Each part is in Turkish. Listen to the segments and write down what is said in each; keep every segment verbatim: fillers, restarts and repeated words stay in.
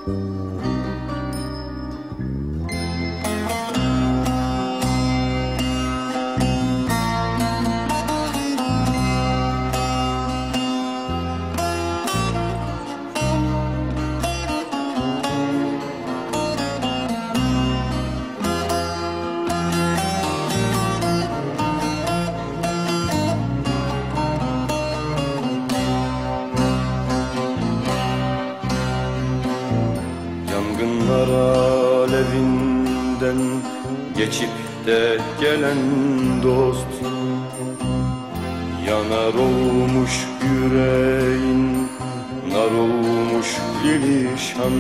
Yangınlar alevinden geçip de gelen dost, yanar olmuş yüreğin, nar olmuş ilişan.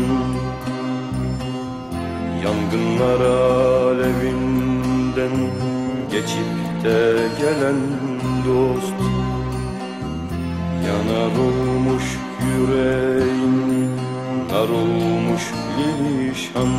Yangınlar alevinden geçip de gelen dost, yanar olmuş yüreğin, nar olmuş ilişan.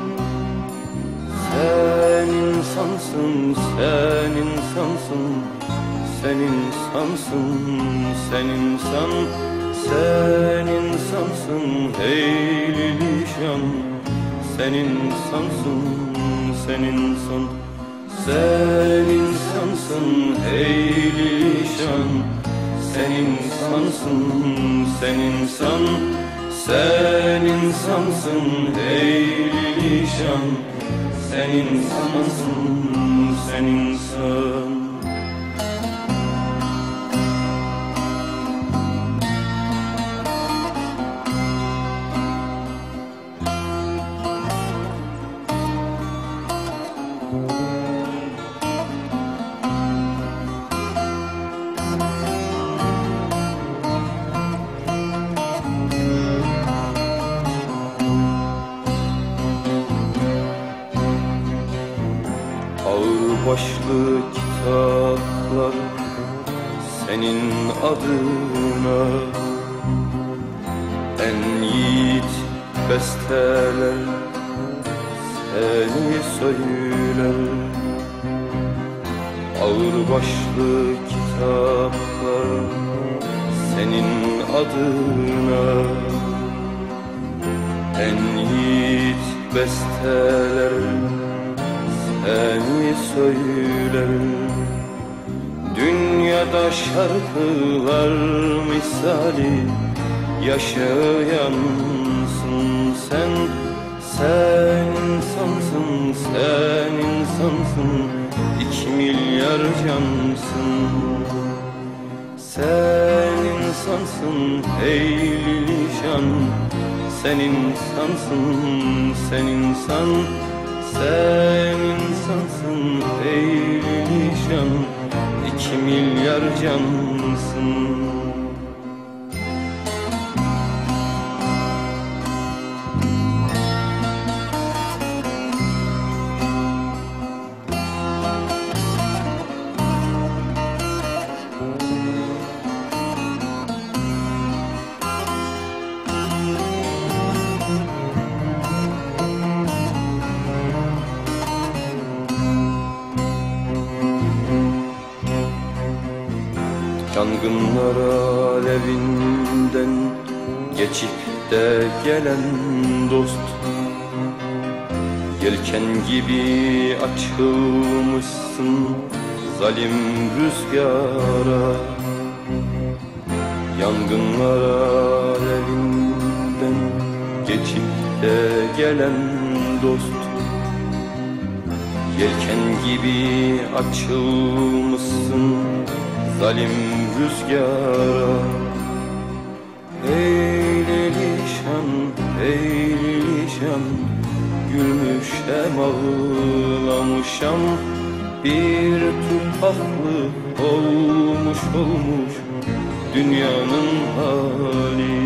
Sen insansın, sen insansın, sen insansın, sen insan. Sen insansın ey ilişan, sen insansın, sen insan. Sen insansın ey ilişan, sen insansın, sen insan. Sen insansın ey ilişan, sen insansın, sen insan. Ağırbaşlı kitaplar senin adına, en yiğit besteler seni söyler. Ağırbaşlı kitaplar senin adına, en yiğit besteler seni söyler. Dünyada şarkılar misali yaşayansın sen. Sen insansın, sen insansın, iki milyar cansın. Sen insansın ey ilişan, sen insansın, sen insan. Sen insansın ey ilişan, iki milyar cansın. Yangınlar alevinden geçip de gelen dost, yelken gibi açılmışsın zalim rüzgara. Yangınlar alevinden geçip de gelen dost, yelken gibi açılmışsın zalim rüzgara. Ey ilişan, ey ilişan, gülmüşem ağlamışam. Bir tufaklı olmuş olmuş dünyanın hali.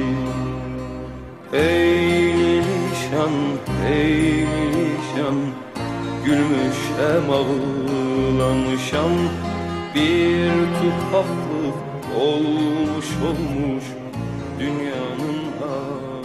Ey ilişan, ey ilişan, gülmüşem ağlamışam. Bir tufaklık olmuş olmuş dünyanın hali.